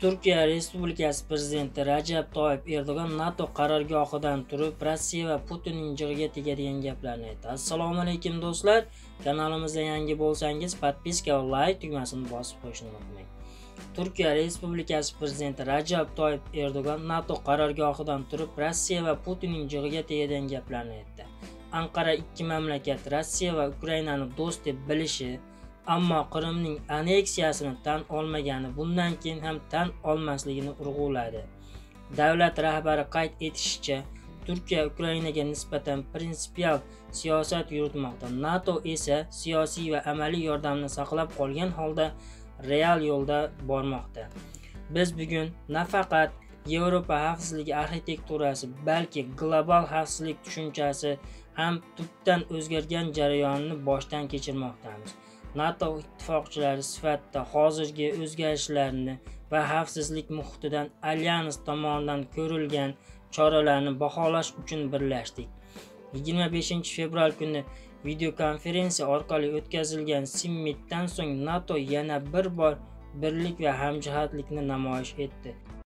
Turkiya Respublikasi Prezidenti Rajab Toyyib Erdo'g'an NATO qarorgohidan turib Rossiya va Putinning jig'iga tegadigan gaplarni aytdi. Assalomu alaykum do'stlar. Kanalimizga yangi bo'lsangiz, podpiska va like tugmasini bosib qo'yishni unutmang. Turkiya Respublikasi Prezidenti Rajab Toyyib Erdo'g'an NATO qarorgohidan turib Rossiya va Putinning jig'iga tegadigan gaplarni aytdi. Anqara ikki mamlakat Rossiya va Ukrainani do'st deb bilishi, ammo Qrimning aneksiyasini tan olmagani, bundan keyin ham tan olmasligini urg'uladi. Davlat rahbari qayd etishicha, Turkiya Ukrainaga nisbatan prinsipial siyosat yuritmoqda. NATO esa siyosiy va amaliy yordamni saqlab qolgan holda real yo'lda bormoqda. Biz bugun nafaqat Yevropa xavfsizligi arxitekturasi, balki global xavfsizlik tushunchasi ham tubdan o'zgargan jarayonni boshdan kechirmoqdamiz. NATO ittifoqchilari sifatida hozirgi o'zgarishlarni va xavfsizlik muhitidan alyans tomonidan ko'rilgan choralarni baholash uchun birlashdik. 25 fevral kuni videokonferensiya orqali o'tkazilgan sammitdan so'ng NATO yana bir bor birlik va hamjihatlikni namoyish etdi.